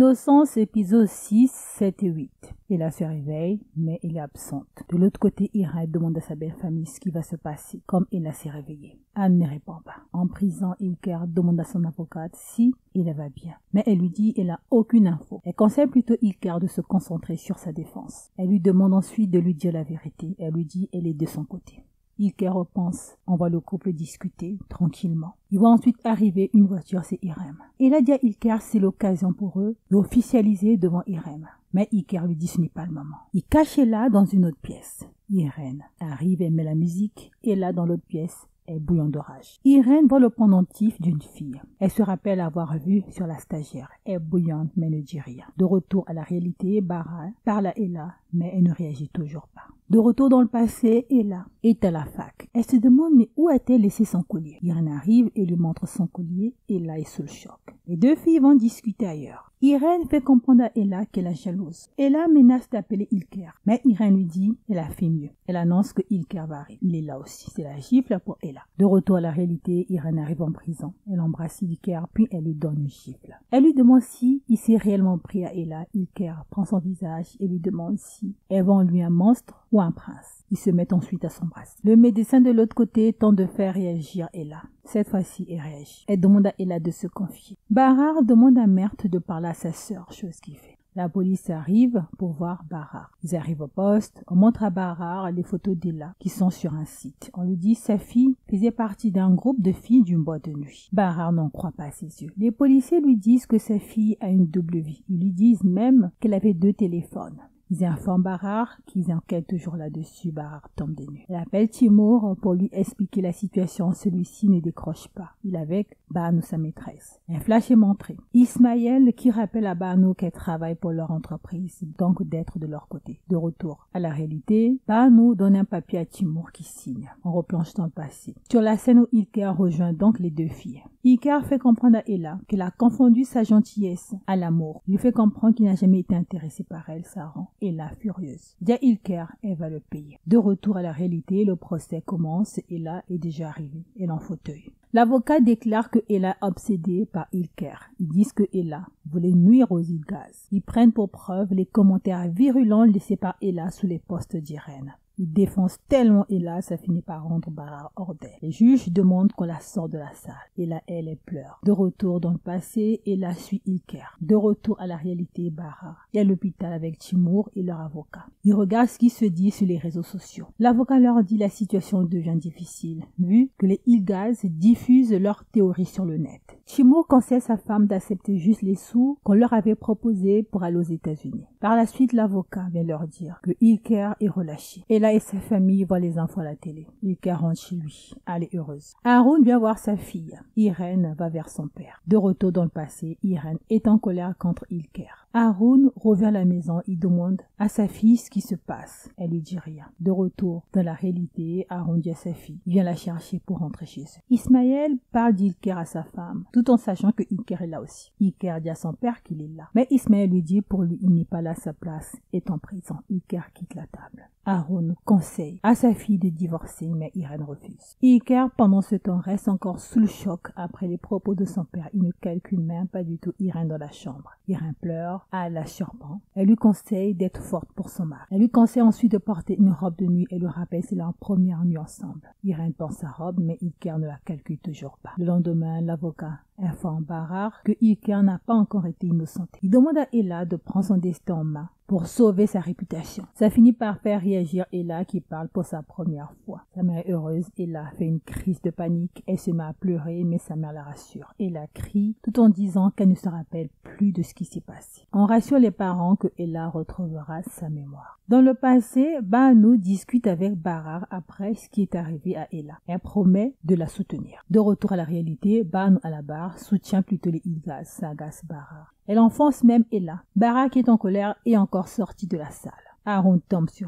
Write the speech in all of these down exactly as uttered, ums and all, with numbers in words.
Innocence, épisode six, sept et huit. Ella se réveille, mais elle est absente. De l'autre côté, Irène demande à sa belle famille ce qui va se passer, comme Ella s'est réveillée. Anne ne répond pas. En prison, Hilker demande à son avocate si Ella va bien. Mais elle lui dit qu'elle n'a aucune info. Elle conseille plutôt Hilker de se concentrer sur sa défense. Elle lui demande ensuite de lui dire la vérité. Elle lui dit qu'elle est de son côté. Hilker repense, on voit le couple discuter tranquillement. Il voit ensuite arriver une voiture, c'est Irène. Et là, dit à Hilker, c'est l'occasion pour eux d'officialiser devant Irène. Mais Hilker lui dit ce n'est pas le moment. Il cache Ella dans une autre pièce. Irène arrive et met la musique. Et là, dans l'autre pièce, est bouillant de rage. Irène voit le pendentif d'une fille. Elle se rappelle avoir vu sur la stagiaire. Elle est bouillante mais ne dit rien. De retour à la réalité, Bara parle à Ella, mais elle ne réagit toujours pas. De retour dans le passé, Ella est à la fac. Elle se demande mais où a-t-elle laissé son collier? Irène arrive et lui montre son collier. Ella est sous le choc. Les deux filles vont discuter ailleurs. Irène fait comprendre à Ella qu'elle est jalouse. Ella menace d'appeler Hilker, mais Irène lui dit qu'elle a fait mieux. Elle annonce que Hilker va arriver. Il est là aussi. C'est la gifle pour Ella. De retour à la réalité, Irène arrive en prison. Elle embrasse Hilker, puis elle lui donne une gifle. Elle lui demande si il s'est réellement pris à Ella. Hilker prend son visage et lui demande si elle vend lui un monstre ou un prince. Ils se mettent ensuite à s'embrasser. Le médecin de l'autre côté tente de faire réagir Ella. Cette fois-ci, elle réagit. Elle demande à Ella de se confier. Barard demande à Meurthe de parler à sa sœur, chose qu'il fait. La police arrive pour voir Barard. Ils arrivent au poste. On montre à Barard les photos d'Ella qui sont sur un site. On lui dit que sa fille faisait partie d'un groupe de filles d'une boîte de nuit. Barard n'en croit pas à ses yeux. Les policiers lui disent que sa fille a une double vie. Ils lui disent même qu'elle avait deux téléphones. Ils informent Barard qu'ils enquêtent toujours là-dessus. Barard tombe des nues. Elle appelle Timur pour lui expliquer la situation. Celui-ci ne décroche pas. Il est avec Banu, sa maîtresse. Un flash est montré. Ismaël qui rappelle à Banu qu'elle travaille pour leur entreprise, donc d'être de leur côté. De retour à la réalité, Banu donne un papier à Timur qui signe. On replonge dans le passé. Sur la scène où Hilker rejoint donc les deux filles. Hilker fait comprendre à Ella qu'elle a confondu sa gentillesse à l'amour. Il lui fait comprendre qu'il n'a jamais été intéressé par elle. Ça rend Ella furieuse. Dia Hilker, elle va le payer. De retour à la réalité, le procès commence. Ella est déjà arrivée. Elle est en fauteuil. L'avocat déclare que Ella est obsédée par Hilker. Ils disent que Ella voulait nuire aux Ilgaz. Ils prennent pour preuve les commentaires virulents laissés par Ella sous les postes d'Irène. Il défonce tellement Ella, ça finit par rendre Barard hors d'elle. Les juges demandent qu'on la sorte de la salle. Ella, elle, elle pleure. De retour dans le passé, Ella suit Hilker. De retour à la réalité, Barard est à l'hôpital avec Timur et leur avocat. Ils regardent ce qui se dit sur les réseaux sociaux. L'avocat leur dit la situation devient difficile, vu que les Ilgaz diffusent leurs théories sur le net. Timur conseille sa femme d'accepter juste les sous qu'on leur avait proposés pour aller aux États-Unis. Par la suite, l'avocat vient leur dire que Hilker est relâché. Ella et sa famille voient les enfants à la télé. Hilker rentre chez lui. Elle est heureuse. Haroun vient voir sa fille. Irène va vers son père. De retour dans le passé, Irène est en colère contre Hilker. Haroun revient à la maison. Il demande à sa fille ce qui se passe. Elle lui dit rien. De retour dans la réalité, Haroun dit à sa fille. Il vient la chercher pour rentrer chez eux. Ismaël parle d'Hilker à sa femme, tout en sachant que Hilker est là aussi. Hilker dit à son père qu'il est là. Mais Ismaël lui dit pour lui, il n'est pas là, sa place est en prison. Hilker quitte la table. Haroun conseille à sa fille de divorcer, mais Irène refuse. Hilker, pendant ce temps, reste encore sous le choc après les propos de son père. Il ne calcule même pas du tout Irène dans la chambre. Irène pleure, elle la surprend. Elle lui conseille d'être forte pour son mari. Elle lui conseille ensuite de porter une robe de nuit et lui rappelle c'est leur première nuit ensemble. Irène porte sa robe, mais Hilker ne la calcule toujours pas. Le lendemain, l'avocat informe Barard que Hilker n'a pas encore été innocenté. Il demande à Ella de prendre son destin en main pour sauver sa réputation. Ça finit par faire réagir Ella qui parle pour sa première fois. Sa mère est heureuse. Ella fait une crise de panique. Elle se met à pleurer, mais sa mère la rassure. Ella crie tout en disant qu'elle ne se rappelle plus de ce qui s'est passé. On rassure les parents que Ella retrouvera sa mémoire. Dans le passé, Banu discute avec Barard après ce qui est arrivé à Ella. Elle promet de la soutenir. De retour à la réalité, Banu à la barre soutient plutôt les Ilgaz. Ça agace Barard. Elle enfonce même Ella. Barard qui est en colère est encore sortie de la salle. Haroun tombe sur elle.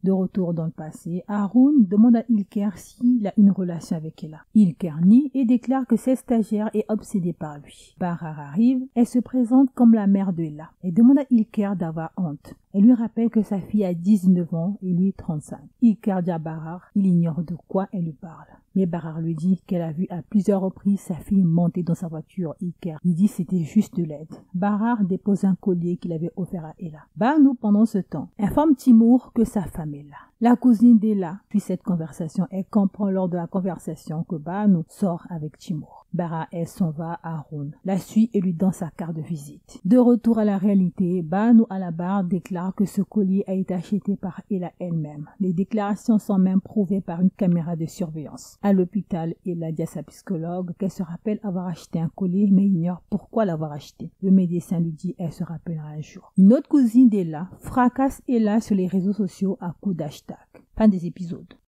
De retour dans le passé, Haroun demande à Hilker s'il a une relation avec Ella. Hilker nie et déclare que cette stagiaire est obsédée par lui. Bahar arrive, elle se présente comme la mère de Ella et demande à Hilker d'avoir honte. Elle lui rappelle que sa fille a dix-neuf ans et lui trente-cinq. Hilker dit à Bahar, il ignore de quoi elle lui parle. Mais Bahar lui dit qu'elle a vu à plusieurs reprises sa fille monter dans sa voiture. Hilker lui dit que c'était juste de l'aide. Bahar dépose un collier qu'il avait offert à Ella. Banu, pendant ce temps, informe Timur que sa femme est là. La cousine d'Ella suit cette conversation et comprend lors de la conversation que Banu sort avec Timur. Bahar, elle s'en va à Haroun, la suit et lui donne sa carte de visite. De retour à la réalité, Banu à la barre déclare que ce collier a été acheté par Ella elle-même. Les déclarations sont même prouvées par une caméra de surveillance. À l'hôpital, Ella dit à sa psychologue qu'elle se rappelle avoir acheté un collier mais ignore pourquoi l'avoir acheté. Le médecin lui dit qu'elle se rappellera un jour. Une autre cousine d'Ella fracasse Ella sur les réseaux sociaux à coups d'hashtag. Fin des épisodes.